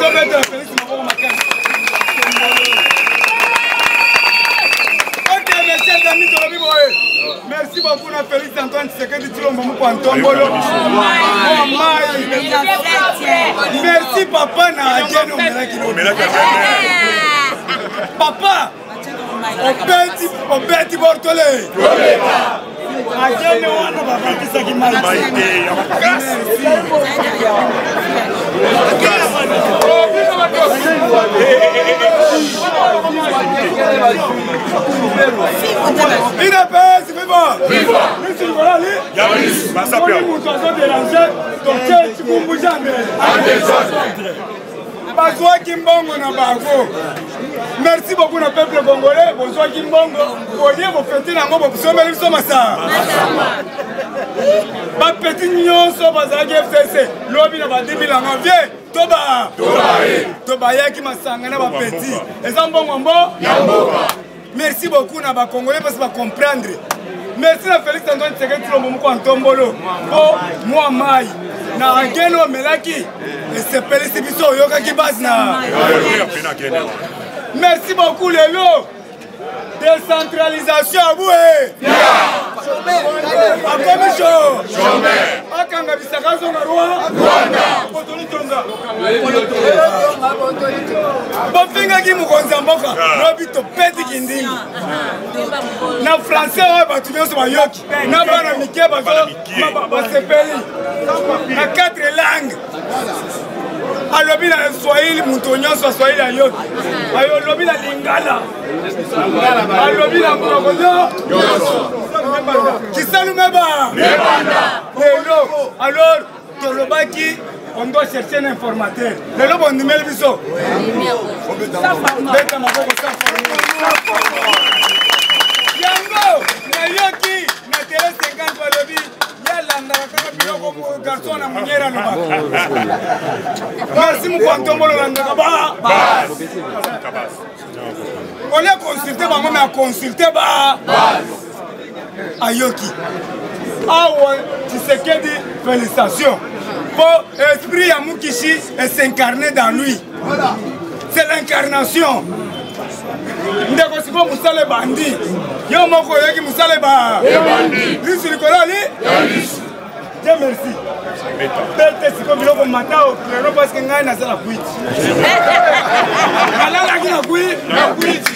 Merci beaucoup à Félix Antoine Tshisekedi Tshilombo Mukwantombolo. Merci papa na Adjeno Melaki. Papa, Obeti Bortole. Adjeno wana babakisa kimali. IDPS, viva! Viva! Merci beaucoup au peuple congolais. Bonsoir Kimbongo. Vous fêtez la mort, vous sommes les sommes ça. Pas petit nion, ça va FCC. Lobby n'a pas 10 000 ans. Viens, Toba. Toba, y'a qui m'a sangana pas petit. Et ça bon. Merci beaucoup à les Congolais parce qu'ils vont comprendre. Merci à Félix Antoine Tshisekedi Tshilombo Mukwantombolo. Oh, moi, Maï. Na Adjeno Melaki. Et c'est Félix Bisso Yoka qui passe na. Merci beaucoup, Lélo. Décentralisation à vous. A commission. Akanga bisaka zonga roi. Bofinga ki mukonza mboka. Lobi to peti kindingi. Na français wa batu nyonso bayoki. Na bana mike bazo basepeli. Na 4 langues. Alobi na Swahili muto nyonso Swahili ayoki. Alobi na Lingala. Alobi na Mkongo. Kisalu meba. Lelo. Alors, Tolobaki, on doit chercher un informateur. Lelo bon numéro biso. Beta maboko sa. Yango, na yoki, na télé 50 balobi. Yalanda kaka biloko garçon na munyera loba. Merci Mukwantombolo landa ba. On a consulté bango mais a consulté ba. Ayoki. Ah ouais, Tshisekedi, félicitations. Pour l'esprit à Mukishi et s'incarner dans lui. C'est l'incarnation. Ndeko siko musale bandi. Yo moko yoki musale ba. Lui sur le colali. Dieu merci. Bête siko biloko matao, claro parce que ngai na sala kuiti. Malala ki na kuiti. Na kuiti.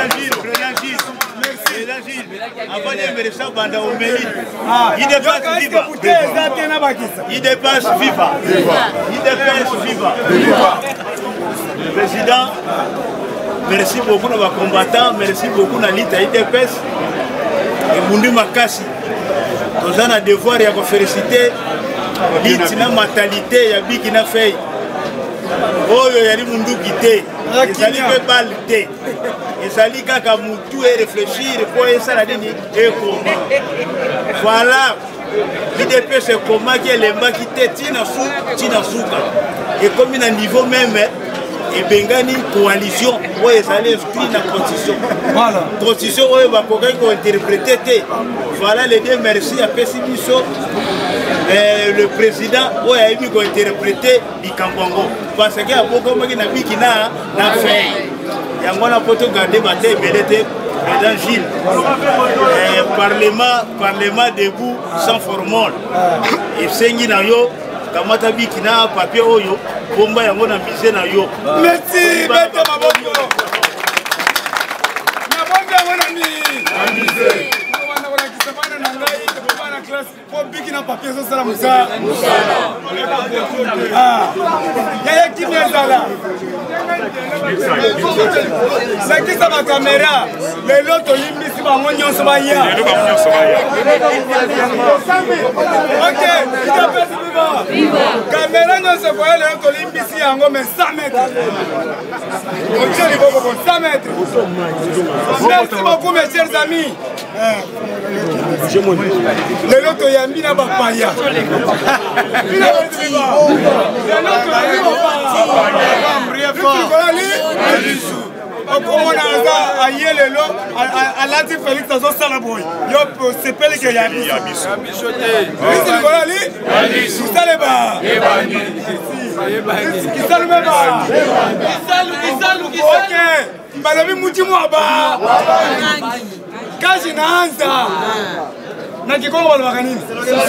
Avant de me laisser banda au mairie, il dépasse viva. Il dépasse viva. Il dépasse viva. Le président, merci beaucoup à nos combattants, merci beaucoup à l'ITA IDPS et Mundu Makasi. Nous avons un devoir de féliciter l'ITA mentalité, il y a Bikina Fei. Oh, il y a des Mundu qui étaient. Ils allaient me balter. Ils allaient kaka mutu et réfléchir pour essayer la dernière et comment. Voilà. L'IDP c'est comment qui est le mât qui était Tina Souka. Et comme il a un niveau même, et Bengani coalition, où ils allaient inscrire la constitution. Voilà. Constitution où ils vont interpréter. Voilà les deux merci à Pessibiso. Le président où il a eu interpréter du Kambongo. Parce qu'il y a beaucoup de gens qui ont fait. Il y a un peu de garder ma tête, président Gilles. Parlement debout sans formol. Et c'est qui n'a yo, kamata bi qui n'a papier oyo, bomba yango na misé na yo. Merci, bête ma bonne. Na bonne wana mi. Misé. Pour biki na papier so sala musa. Ah. Yaya qui vient là? C'est qui ça ma caméra? Les loto limbi si ba mo nyonso ba ya. OK, il t'appelle viva. Caméra nyonso ko les loto limbi si yango mais 100 mètres. OK, il faut 100 mètres. Merci beaucoup mes chers amis. Les loto yambi na ba paya. okomona aza aye lelo alati Félix azosala boye yo sepeli ke ya biso te bisi likolo ali kisale ba kisalu meba ok balobi muti mwaba kazi naanza na kikongo balobaka nini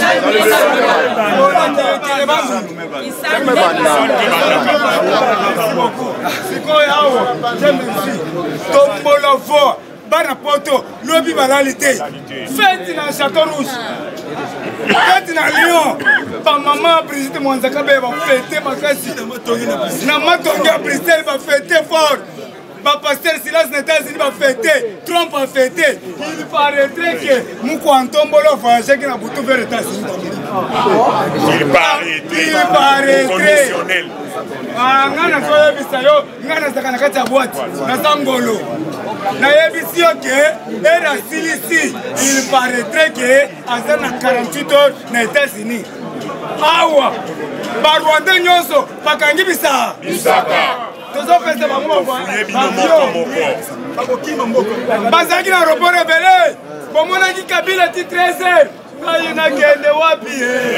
sikoyo awa jemesi tombola vo bana poto lobi balali te feti na Château Rouge feti na Lyon bamama Brigitte Mwanzaka be bafete makasi na matongi ya Bruxelles bafete fort Pasteur Silas aux États-Unis va fêter, Trump va fêter. Il paraîtrait que Moukouantombolo voyageait qui n'a pas tout vers les États-Unis. Il paraîtrait. Conditionnel. Ngana soya bisayo, ngana sakana kati ya boîte, na sangolo. Na yebisi que era silisi, il paraîtrait que azana 48 heures na États-Unis. Awa, ba Rwanda nyonso bakangi bisa. Bisaka. Bazaki na aéroport rebelle bomonaki Kabila ti 13h ayi nakende wapi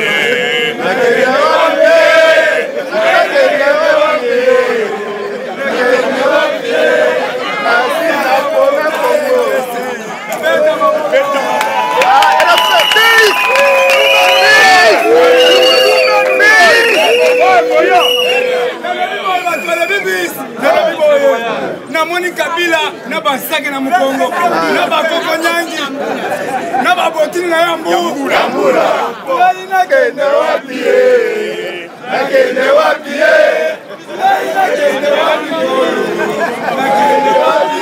namoni Kabila na basake na mukongo na bakoko nyangi na babotini na yambu ngai nakende wapi nakende wapi nakende wapi nakende wapi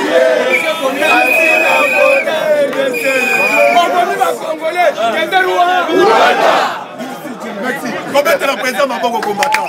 bakongole kende Rwanda. Merci. Combattre la présence ma bonne combattant.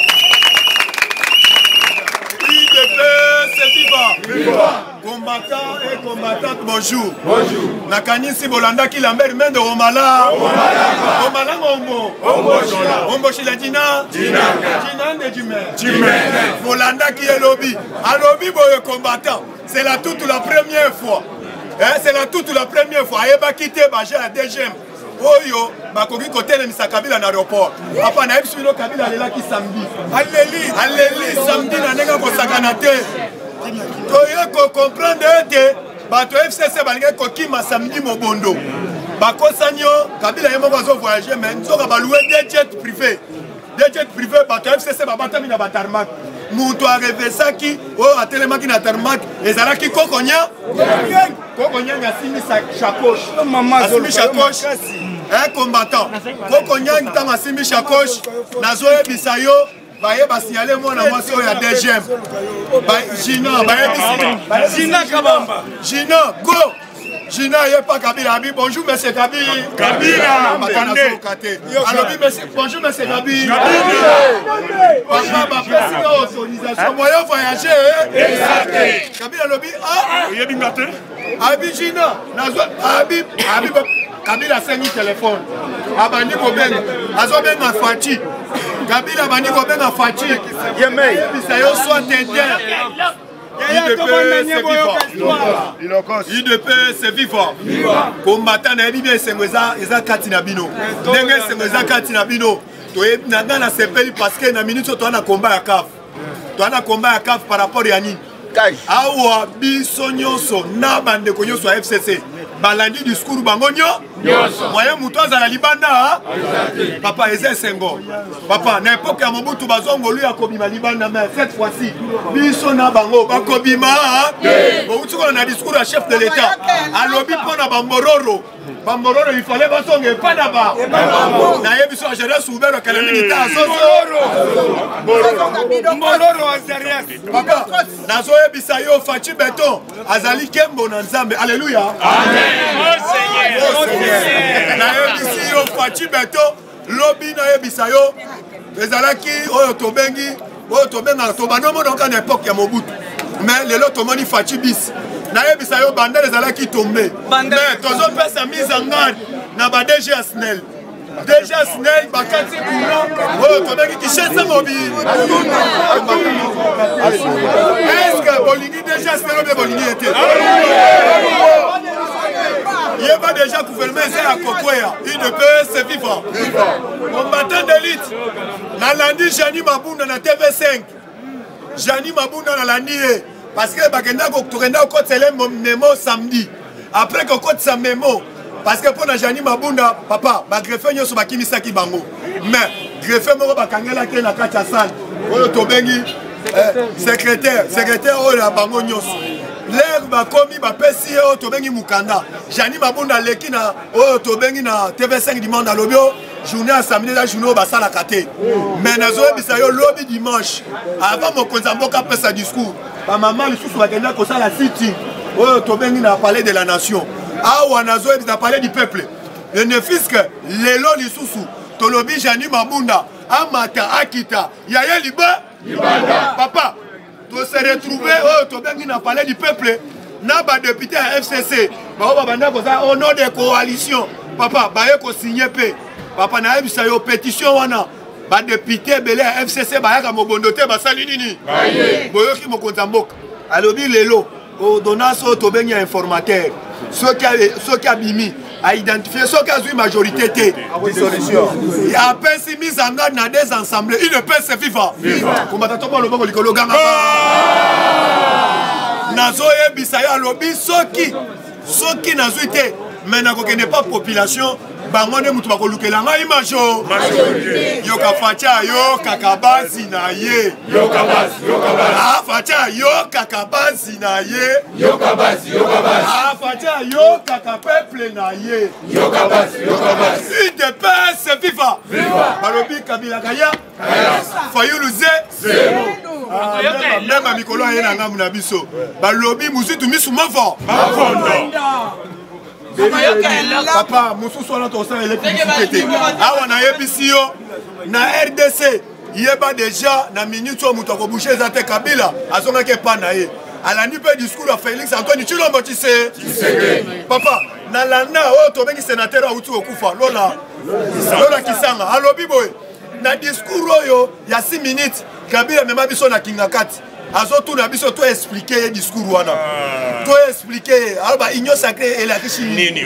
Combattant et combattante, bonjour. Bonjour. Nakanisi Bolanda qui l'ambert main de Omala. Omala Ombo. Ombo Chiladina. Dina de Jimé. Bolanda qui est lobby. A lobby boy combattant. C'est la toute la première fois. C'est la toute la première fois. Eba quitté Baja à DGM. Oyo, bakoki côté de Misakabila en aéroport. Papa na ebisuno Kabila lela ki samedi. Alléluia, samedi na nenga ko sakanate. Toye ko comprendre que bato FCC balinga ko kima samedi mobondo. Bako sanyo Kabila yemo bazo voyager mais nzoka balouer des jets privés. Des jets privés bato FCC babatami na batarmac. Muto arevesaki o atelemaki na tarmac ezalaki kokonya. Kokonya ngasimi sa chakosh. Maman zolu chakosh. Un combattant. Kokonyang tanga simbi chakosh. Nazoe bisayo. Baye basignale mona mwasi oya DGM. Gina, baye bisi. Gina Kabamba. Gina, go. Gina yepa Kabila. Bonjour monsieur Kabila. Kabila. Attendez. Alors bonjour monsieur Kabila. Papa ba président autorisation moyen voyager. Exact. Kabila lobi ah. Yebi ngate. Abi Gina. Nazo abi Kabila sengi téléphone. Abandi kobenga. Azobenga Fati. Kabila abandi kobenga Fati. Yemei. Bisayo soit tendeur. IDP c'est vivant. Combattant na bibi sengweza eza kati na bino. Ndenge sengweza kati na bino. Toyebi nanga na sepeli parce que na minute to na combat ya CAF. To na combat ya CAF par rapport ya nini? Awa biso nyonso na bande ko nyonso FCC. Balandi discours bango nyonso. Moyen muto azala libanda. Papa eze sengo. Papa na époque ya Mobutu bazongo lui akobima libanda mais cette fois-ci biso na bango bakobima. Mobutu ko na discours ya chef de l'état. Alobi pona bambororo. Bambororo il fallait basonge pas là-bas. Na yebiso a gérer souverain kala militaire Mbororo azarias. Papa nazo yebisa yo Fati Beton azali kembo na Nzambe. Alléluia. Amen. Oh Seigneur. Na yebisi yo Fati Beton lobi na yebisa yo ezalaki oyo tobenga tobanomo donc en époque ya Mobutu. Mais lelo tomoni Fati bis. Na yebisa yo bandele ezalaki tombe. Mais tozo pesa mise en garde na ba DG Asnel. déjà Snake bakati boulon oyo tobeki Kinshasa mobile est-ce que bolingi déjà Snake obe bolingi ete yeba déjà gouvernement eza ya kokwea UDPS vivant combattant d'élite nalandi Jani Mabunda na TV5 Jani Mabunda nalandi ye parce que bakenda kokotela memo samedi après kokotisa memo parce que pour Jani Mabunda papa bagreffe nyonso bakimisaki bango mais greffe moko bakangelaki na kati ya salle oyo tobengi secrétaire oyo ya bango nyonso l'air bakomi bapesi oyo tobengi mukanda Jani Mabunda leki na oyo tobengi na TV5 dimanche alobi journée à samedi la journée basalaka te mais nazoyebisa yo lobi dimanche avant mokonzi ya mboka apesa discours bamama lisusu bakenda kosala sitting oyo tobengi na palais de la nation awa nazoyebisa palais du peuple ne fils que lelo lisusu tolobi Jani Mabunda amata akita yaya libanda papa to se retrouver oyo tobengi na palais du peuple na badepute ya FCC bao babanda koza au nom de coalition papa baye kosigner pe papa nayebisa yo pétition wana badepute ebele ya FCC bayaka mobondo te basali nini boyoki mokonzi ya mboka alobi lelo ordonnance oyo tobengi ya informateur soki abimi a identifié soki azwi majorité te apesi mise en garde na des ensemblés UDPS vivant kombata toba lobongo likolo ganga nazoyebisa yo alobi soki nazwi te mais nakokende pas population bango nde mutu bakolukela ngai majo yoka facha yokaka basi na ye facha yokaka basi na ye facha yokaka peuple na ye UDPS viva balobi Kabila kaya Fayuluze même mikolo aye na ngambu na biso balobi muzitu misu mavo papa mosusu wana tosala électricité awa nayebisi yo na RDC yeba déjà na minute oyo moto akobouche eza te Kabila azongaki epa na ye alandi mpe discours ya Félix Antoine Tshilombo Tshisekedi papa nalanda oyo tobengi sénateur auti kokufa lola Kisanga alobi boye na discours oyo ya 6 minutes Kabila mema biso na kinga kati azotuna biso to expliquer ye discours wana to expliquer alba union sacrée et la nini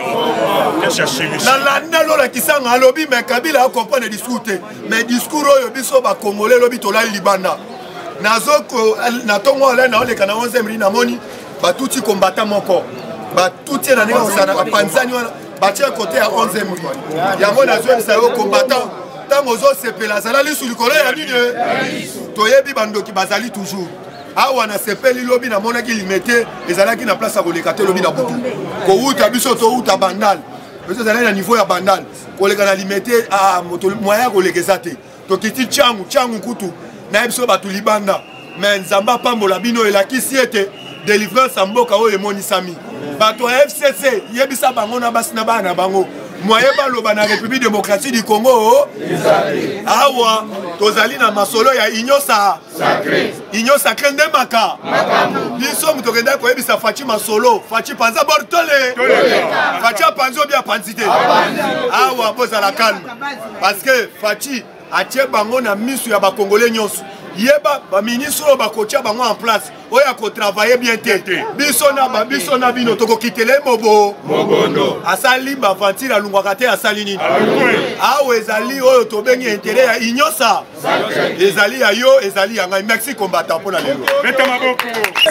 na lola Kisanga alobi mais Kabila a comprendre discours te mais discours oyo biso ba congolais lobi tolali libanda nazoko na tongo ala na oleka na 11e ri na moni ba tuti combattant moko ba tuti na ninga osana panzani wana ba tia côté à 11e ri yango nazo sa yo combattant tango zo sepela zala li sur likolo ya nini toyebi bandoki bazali toujours awa na sepeli lobi na monaki limité ezalaki na place à koleka te lobi na butu ko uta biso to uta bandal biso zala na niveau ya bandal koleka na limité a moto moya kolekeza te to kiti changu kutu na biso batu libanda mais nzamba pambola bino elakisi ete délivrance mboka oyo emonisami bato FCC yebisa bango na basi na bana bango moye baloba na République démocratique du Congo awa tozali na masolo ya union sacrée ndemaka biso mutokenda koyebisa Fachi masolo Fachi panza bortole Fachi panzo bien panzite awa boza la calme parce que Fachi atie bango na misu ya ba congolais nyonso yeba ba ministre ba kocha bango en place oya ko travailler bien te biso na bino toko kitele mobondo asali ba ventile alungwaka te asali nini awe ezali oyo tobengi intérêt ya inyosa ezali ya yo ezali ya ngai merci combattant pour la lelo beta maboko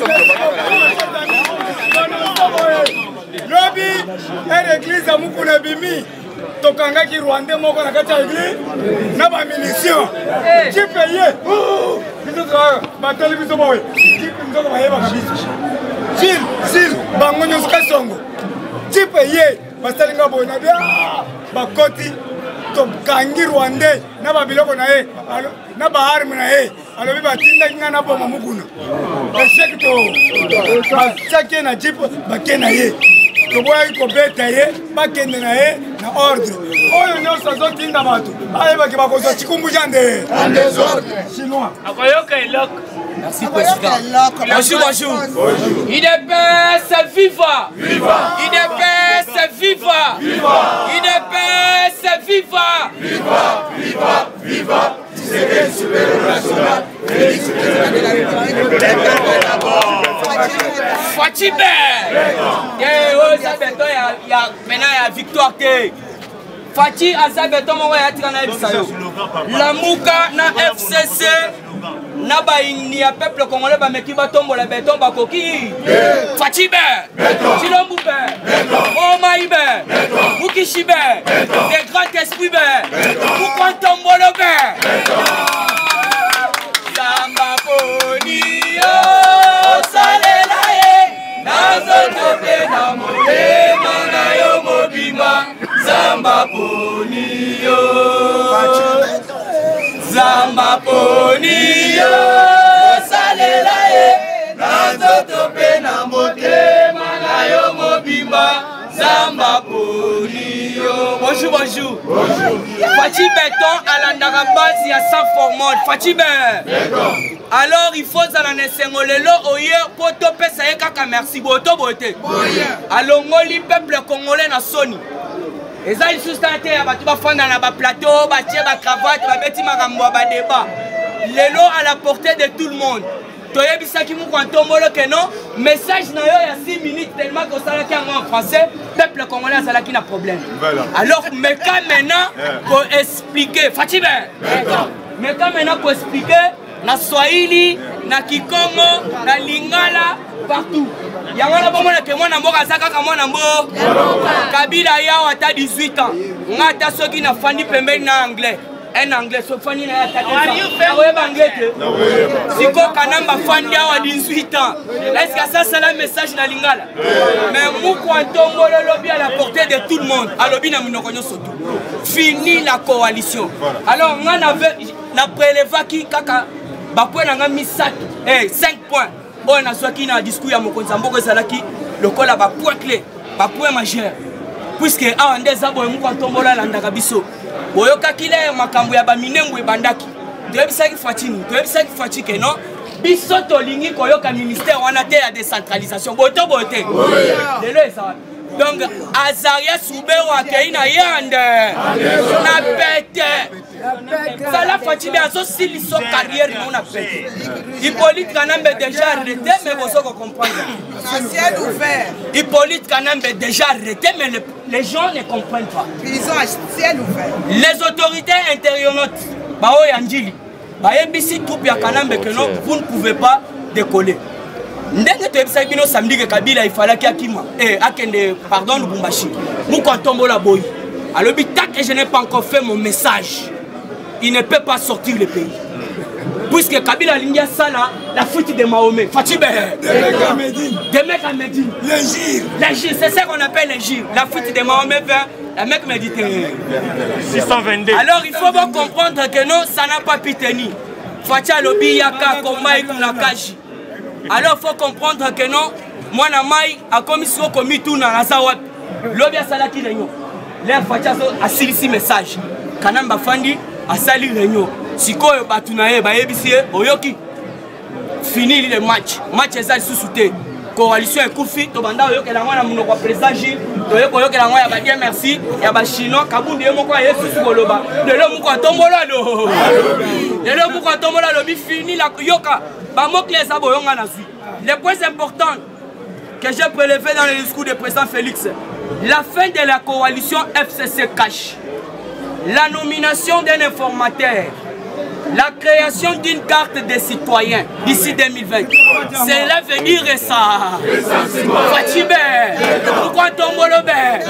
lobi l'église ya mukuna bimi tokangaki Rwanda moko na kati ya église na ba milition chipeye batali biso boye chipe bayeba kabisa sil bango nyonso kasongo chipeye basalinga boye na bia bakoti tokangi Rwanda na babiloko na ye na baarme na ye alobi batindaki nga na boma mukuna esheki to batiaki na jipe bake na ye toboyaki kobeta ye bakende na ye na ordre oyo nyonso azotinda bato ayebaki bakozwa cikumbuja nde chinois akoyoka eloko. Merci président. Bonjour. UDPS viva. UDPS viva. UDPS viva. viva! Viva, viva, viva! C'est supérieur national. Fatibé! Maintenant, il y a victoire. Fati Azabeton, la Mouka, na FCC, na baini ya peuple congolais, ba mekiba tombo la béton, ba koki. Fatibé! Chilomboube! Omaïbe! Mukishibe! Des grands esprits, Mukwantombolobe! Samba Ponio, Salelaye, Nazotope, Namole, Manayo Mobima, Samba Ponio, Samba Ponio, Salelaye, Nazotope, Namole, Manayo Mobima, Samba Ponio. Bonjour, bonjour. Fati Béton à la Narabasi à San Formol. Fati Béton. Alors il faut ça la nesengolelo oye poto pesa kaka merci boto bote. Alors ngoli peuple congolais na soni. Eza il sustante ya batu ba fanda na ba plateau, ba tie ba cravate, ba beti makambo ba débat. Lelo à la portée de tout le monde. Toyebisaki mou kwantombolo que non, message na yo ya 6 minutes tellement que ça là en français, peuple congolais ça là qui n'a problème. Alors mais quand maintenant pour expliquer, Fatibé. Mais quand maintenant pour expliquer na Swahili, na Kikongo, na Lingala, partout. Yangana bomona ke mwana mboka saka ka mwana mbo. Kabila yao ata 18 ans. Ngata soki na fandi pembeni na anglais. Un anglais, ce fani na ata 18 ans. Anglais te. Siko kanamba fandi awa 18 ans. Est-ce que ça c'est le message na Lingala? Mais mou kwantombo le lobby à la portée de tout le monde. A lobby na minoko nyoso tout. Fini la coalition. Alors on avait na prélevaki kaka Bapouen a mis 5 points. On a sorti dans le discours à Mokonzambo Zalaki, le col à Bapouen clé, Bapouen majeur. Puisque à Andez Abo et Moukantombola Landagabiso, Boyoka Kile, Makambu Yabaminengu et Bandaki, tu es ça qui fatigue, tu es ça qui fatigue, non? Bisoto Lingi Koyoka ministère, on a été à décentralisation. Boto Bote. Donc, Azaria Soubero a Kaina Yande, on a pété. Ça l'a fatigué à son carrière, on a pété. Hippolyte Kanambe déjà arrêté, mais vous comprenez. Hippolyte Kanambe déjà arrêté, mais les gens ne comprennent pas. Ils ont ciel ouvert. Les autorités intérieures, Bao Yandili, Bayebisi Troupia Kanambe, que non, vous ne pouvez pas décoller. Ndenge tu sais que samedi que Kabila il fallait qu'il akima akende pardon Lubumbashi nous quand la boy alors tant que je n'ai pas encore fait mon message il ne peut pas sortir le pays puisque Kabila lingia sala la fuite de Mahomet Fatibé des mecs à Médine les gires c'est ça qu'on appelle les gires la fuite de Mahomet vers la Mecque méditerranéenne 622 alors il faut bien comprendre que non ça n'a pas pu tenir Fatia lobi yaka komai kuna kaji. Alors il faut comprendre que non, moi na mai a commission commis tout dans la zawat. L'obia salaki réunion. L'air Fatia a silisi message. Kanamba Fandi a sali réunion. Siko batunaye ba yebisie oyoki. Fini le match. Match ezali sous-souté. Coalition est koufi to banda oyoke la ngwana munoko président Gilles. Toyoko yoke la ngwana ba dire merci ya ba chinois kabundi moko yesu koloba. De lo muko tombola do. De lo muko tombola lo bi fini la yoka. Les points importants que j'ai prélevés dans le discours du président Félix, la fin de la coalition FCC cache, la nomination d'un informateur, la création d'une carte des citoyens d'ici 2020. Cela veut dire ça. Fatibé, pourquoi Tombolobe,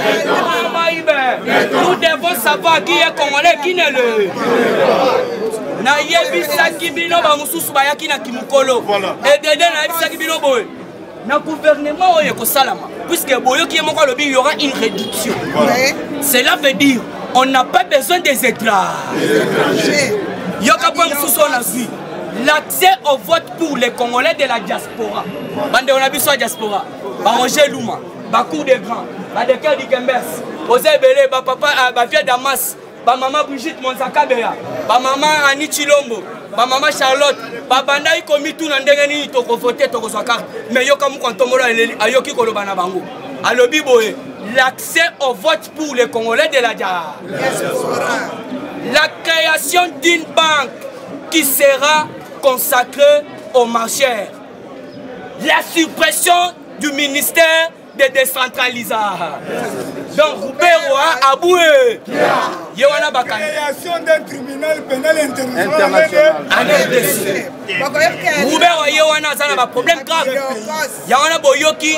nous devons savoir qui est congolais, qui n'est le. Na yebisaki bino ba mususu bayaki na kimukolo et dedans na yebisaki bino boye na gouvernement oye ko salama puisque boyoki moko lobi il y aura une réduction. Cela veut dire on n'a pas besoin des étrangers. Yoka pa mususu na zui l'accès au vote pour les Congolais de la diaspora. Bande on a biso diaspora. Ba Roger Luma, ba Cour des Grands, ba Dekel Dikembers, José Belé, ba papa ba Via Damas. Ba maman Brigitte Monzakabeya, ba maman Annie Chilombo, ba maman Charlotte, ba banda ikomi tout na ndenge ni toko voter toko swa carte mais yoka mu kontomola ayoki koloba na bango alobi boye l'accès au vote pour les Congolais de la diaspora. La création d'une banque qui sera consacrée aux marcheurs. La suppression du ministère de décentralisation. Donc, Rouberoa a boué. La création d'un tribunal pénal international. Rouberoa a un problème grave. Il y a un boyoki.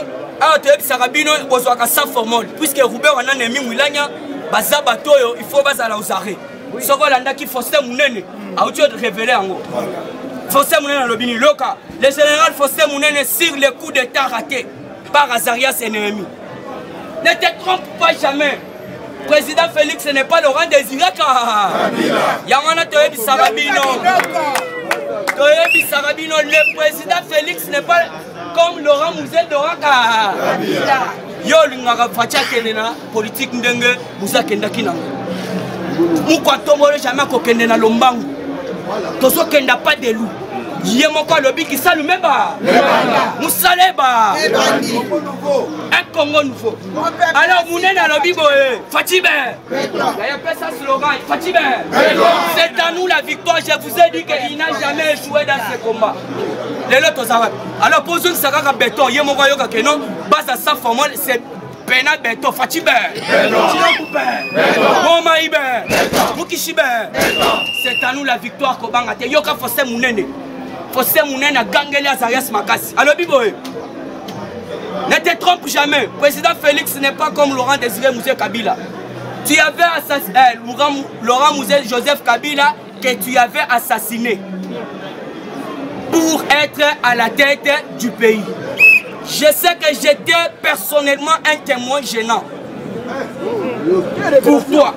Puisque Rouberoa a un Moulania, Bazabatoyo, il faut bazala aux arrêts. Ce qui Foster Mounene a eu révélé en haut. Foster Mounene Lobini Loka. Le général Foster Mounene sur le coup d'état raté par Azarias ennemi. Ne te trompe pas jamais. Président Félix n'est pas Laurent Désiré Yamana Toyebi Sarabino. Toyebi Sarabino, le président Félix n'est pas comme Laurent Mouzel Doraka. Yo l'ingara facha kenena politique ndenge Moussa Kenda Kinanga. Moukwa tomole jamais kokende na lombangu. Tozo kenda pas de loup. Yé mon quoi lobby qui s'allume ba. Moussaleba. Un Congo nouveau. Alors Mounena lobby boé. Fatibé. Il y a pas ça slogan. Fatibé. C'est à nous la victoire. Je vous ai dit qu'il n'a jamais échoué dans ce combat. Les autres arabes. Alors pour ceux qui sont à béton, yé mon quoi yoka kenon. Base à sa formule c'est Bena Beto, Fatibé, Momaïbe, Mukishibe. C'est à nous la victoire Kobangate. Yoka Fosse Mounene. Fosse Mounene a gangé Azarias Makasi. Alors Biboé, ne te trompe jamais. Président Félix n'est pas comme Laurent Désiré Mouzé Kabila. Tu avais assassiné Laurent Mouzé Joseph Kabila que tu avais assassiné pour être à la tête du pays. Je sais que j'étais personnellement un témoin gênant pour toi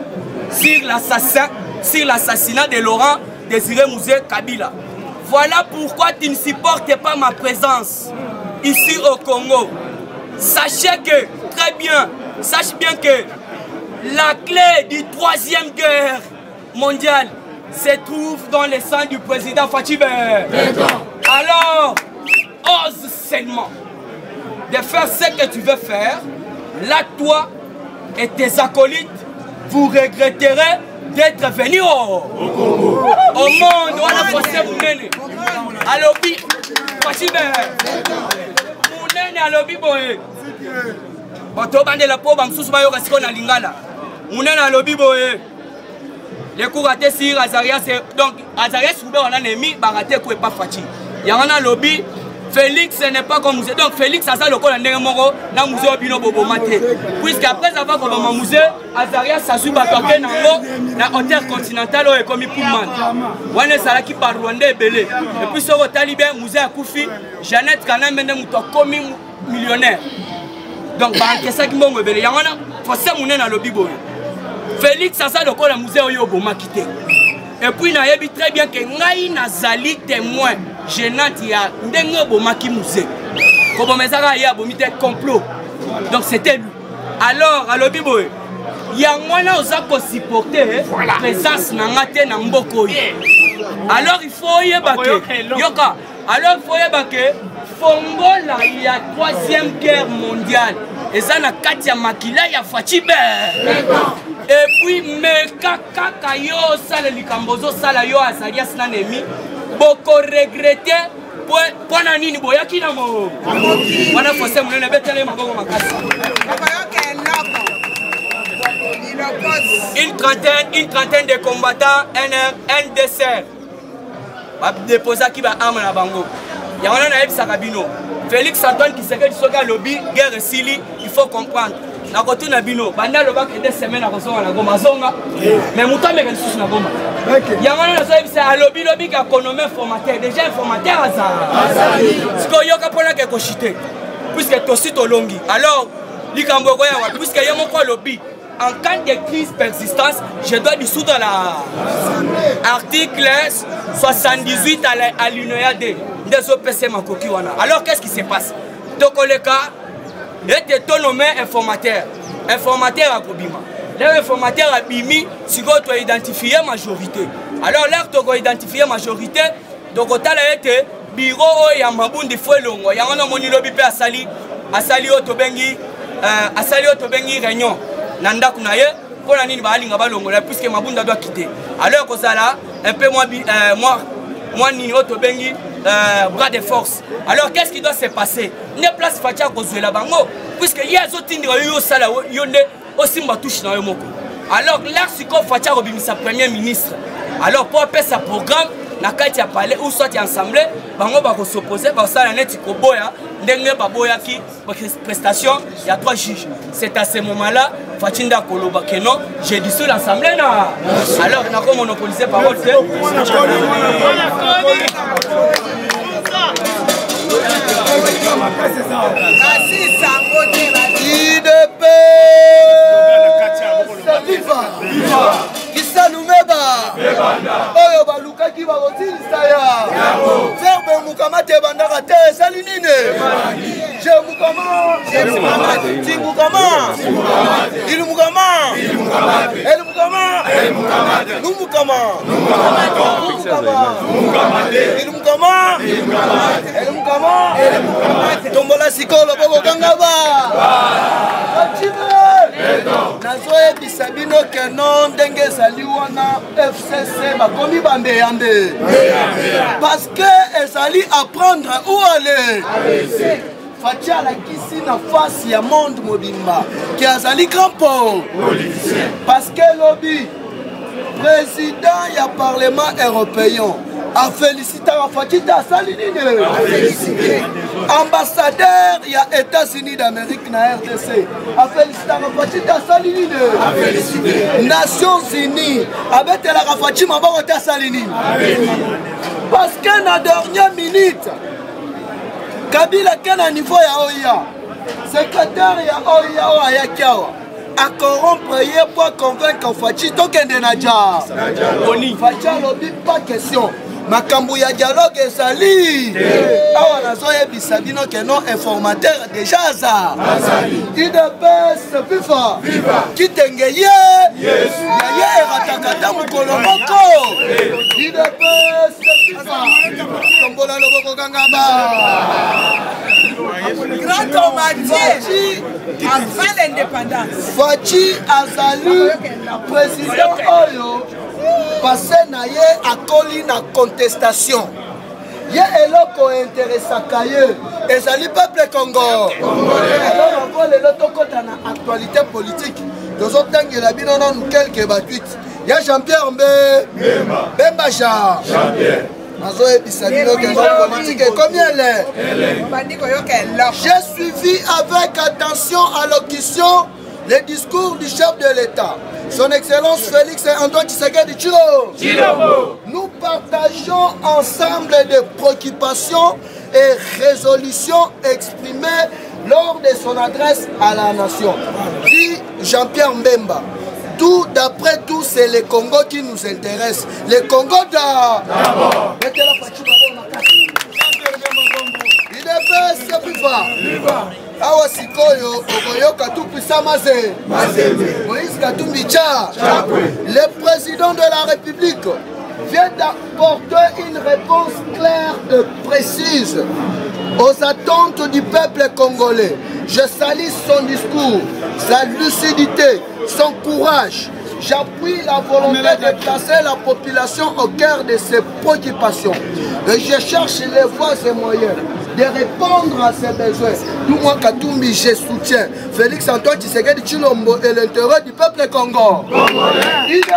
sur l'assassinat de Laurent Désiré Mouzé Kabila. Voilà pourquoi tu ne supportes pas ma présence ici au Congo. Sachez que, sache bien que la clé du 3e guerre mondiale se trouve dans le sang du président Fatibé. Alors, ose seulement de faire ce que tu veux faire. Là, toi et tes acolytes, vous regretterez d'être venus au monde. Voilà, Fosse Mounene. Alobi, Fatibé. Mounene, alobi, boé. Bato bande la pauvre, m'sous bayo kasiko na lingala. Mounene, alobi, boé. Les coups ratés sur Azarias, donc Azarias Rouberoa on a ennemi, baraté quoi pas Fati. Yangana lobby. Félix n'est pas comme Mouzé. Donc Félix a ça le col en moro na Mouzé Obino Bobo Maté. Puisqu'après avoir comme Mouzé, Azarias a su batoke nango na hôtel continental et comme Pullman. Wane sala qui par Rwanda belé. Et puis sur Talibé Mouzé a Koufi, Jeannette Kana mende muto comme millionnaire. Donc ba kesa ki mbongo belé yangana Fosse Mounene na lobby boy. Félix a ça le col en Mouzé Oyobo Makité. Et puis na yebi très bien que ngai nazali témoin gênant ya ndenge bomaki Mouzé. Comme mezara ya bomité complot. Donc c'était lui. Alors à lobi boy, ya mwana ozako supporter présence na ngate na mboko. Alors il faut yeba que yoka. Alors il faut yeba que Fongola il y a 3e guerre mondiale. Et ça na katia makila ya Fatibé. Et puis, mais kaka yo sale likambozo sala yo Azarias nanemi boko regretter pour nani boyaki na mo. Wana Fosse Mounene betele maboko makasi. Une trentaine de combattants, un dessert. Va déposer qui va arme na bango. Ya wana na ebisa kabino. Félix Antoine qui serait du soga lobby guerre sili, il faut comprendre. Na kotu na bino banda loba que des semaines à recevoir la goma zonga mais muta me sous na goma yangana na sobi c'est lobby qui a connommé formateur déjà informateur azali siko yoka pona ke ko chiter puisque tosi to longi alors likambo ko ya puisque yamo ko lobby en cas de crise persistance je dois dissoudre l'article 78 à l'UNEA des OPC makoki wana. Alors qu'est-ce qui se passe tokoleka était nommé informateur. Informateur à Kobima. L'informateur a bimi, si vous avez identifié majorité. Alors là, tu as identifié majorité, donc tu as été bureau et Maboun de Fouelongo. Il y a un homme qui a sali au Tobengi, asali oyo tobengi réunion na ndako na ye pour la nini balinga balongola puisque Mabunda doit quitter alors kozala un peu moi nini oyo tobengi bras de force. Alors qu'est-ce qui doit se passer? Ne place Fatia kozwela bango puisque ye azotindira yo sala yo nde osimba touche na yo moko. Alors là siko Fatia robimisa premier ministre. Alors pour appeler sa programme na kati ya palais ou soit ya assemblée bango ba ko s'opposer ba sala neti ko boya ndenge ba boya ki prestation il y a 3 juges. C'est à ce moment-là Fatinda Koloba que non, j'ai dissous l'assemblée na. Alors na ko monopoliser parole c'est oyo balukaki bakotilisa ya verbe mukama te bandaka te esali nini je mukama ti mukama il mukama el mukama nu mukama il mukama el mukama tombola sikolo bokokanga ba nazoyebisa bino ke non ndenge ezali wana FCC bakomi bambeyambe parce que ezali apprendre où aller Fatia alakisi na fasi ya monde mobimba ki azali grand port parce que lobby président ya parlement européen a félicité Fatia asali nini ambassadeur ya États-Unis d'Amérique na RDC a félicité Fatia asali nini Nations Unies abetela Fatia maboko te asali nini parce que na dernière minute Kabila kena niveau ya OIA secrétaire ya OIA o ayaki awa a corrompre ye pour convaincre Fatia tokende na ja Fatia lobi pas question makambo ya dialogue ezali awa nazoyebisa bino ke non informateur déjà aza idps viva kitenge ye ye eratakata mokolo moko idps viva tombola loboko kangaba grand hommage avant l'indépendance Fatia azali président oyo passé na ye akoli na contestation ye eloko intéressaka ye ezali peuple Congo alors on lelo tokota na actualité politique tozotangela bino nanu quelque batwit ya Jean-Pierre Bemba Jean-Pierre nazoyebisa bino ke politique combien j'ai suivi avec attention allocution le discours du chef de l'État, son Excellence Félix Antoine Tshisekedi Tshilombo. Nous partageons ensemble des préoccupations et résolutions exprimées lors de son adresse à la nation. Dit Jean-Pierre Mbemba. Tout, d'après tout, c'est le Congo qui nous intéresse. Le Congo d'abord. Awa sikoyo okoyoka tout puissant Mazé Moïse Katumbi Tcha, le président de la République vient d'apporter une réponse claire et précise aux attentes du peuple congolais. Je salue son discours, sa lucidité, son courage. J'appuie la volonté de placer la population au cœur de ses préoccupations. Et je cherche les voies et moyens de répondre à ses besoins. Nous, moi, Katumbi, je soutiens Félix Antoine Tshisekedi Tshilombo et l'intérêt du peuple Congo. Il est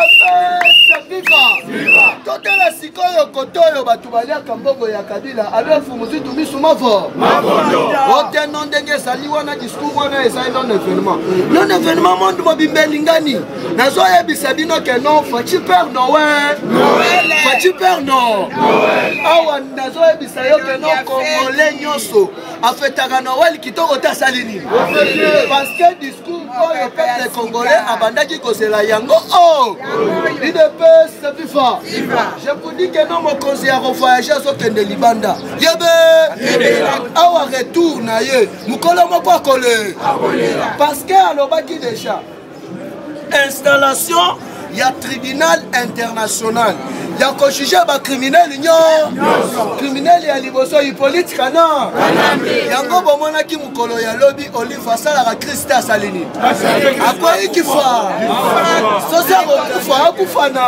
viva. Tout la sikoyo kotoyo batubalia kambongo ya Kabila. Alors, il faut me dire tout mis sous ma voix. Ote non denge sali wana discours wana esa non événement. Non événement monde mobimbelingani. Nazo yebisa bino ke non Fatia Père Noël. Fatia Père Noël. Awa nazo yebisa yo ke non Congolais nyonso afetaka Noël kitoko ta salini. Parce que discours oyo peuple congolais abandaki kozela yango oh. IDPS viva. Je vous dis que non mokonzi ya voyager sokende libanda. Yebe. Awa retour na ye. Mukolo moko akole. Parce que alobaki déjà installation il y a tribunal international. Il y a juge ba criminel criminel ya liboso Hippolyte Kana. Yango bomona ki mukolo ya lobby Olive sala la Christa Salini. Akwa ikifa. Sosa kufa akufana.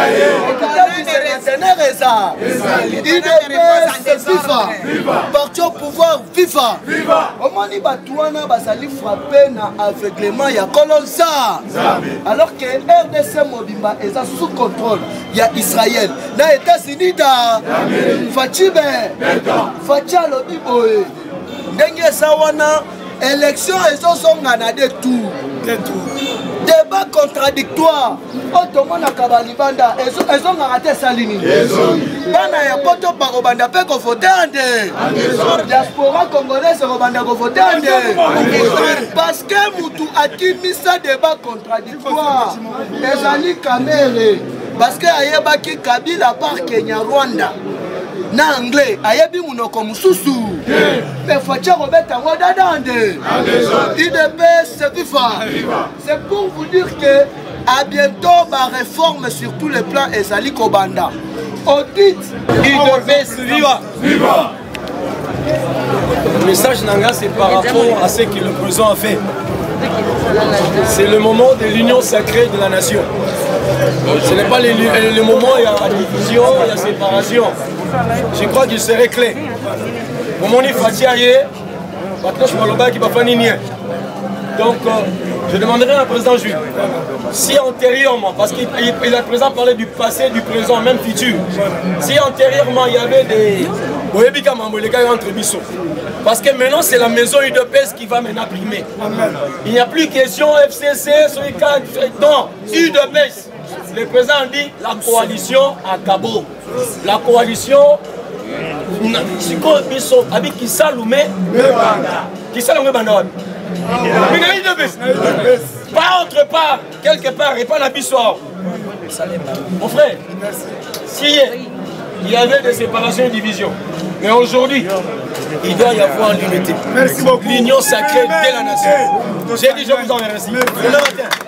Parti au pouvoir, viva! Omoni Batouana basali frappé na aveuglement ya Kolonza. Alors que RDC Mobimba est sous contrôle. Il y a Israël. Na États-Unis da Fachibe. Facha lobi boy. Ndenge sawana élection ezosonga na de tout. Débat contradictoire. Otomona kabalibanda ezonga raté salini. Bana ya poto parobanda pe ko voter ande. Diaspora congolaise robanda ko voter ande. Parce que mutu akimisa débat contradictoire. Ezali kamere. Parce que ayebaki Kabila par Kenya Rwanda. Na anglais ayebi munoko mususu. Mais Facha Robert Wadadande. IDPS viva. C'est pour vous dire que à bientôt ma réforme sur tous les plans ezali kobanda. Audit IDPS viva. Viva. Le message Nanga c'est par rapport à ce que le président a fait. C'est le moment de l'union sacrée de la nation. Ce n'est pas le moment où il y a division, il y a séparation. Je crois qu'il serait clair. Pour mon donc, je demanderai à président Jules, si antérieurement, parce qu'il a présent parlé du passé, du présent, même futur, si antérieurement il y avait des... entre Bissot. Parce que maintenant c'est la maison UDPS qui va maintenant primer. Il n'y a plus question FCC, non, UDPS. Le président dit la coalition à Cabo. La coalition avec qui s'allume pas autre part, quelque part, et pas la bissoire. Mon frère, si il y avait des séparations et divisions, mais aujourd'hui, il doit y avoir l'unité. L'union sacrée de la nation. J'ai dit, je vous en remercie.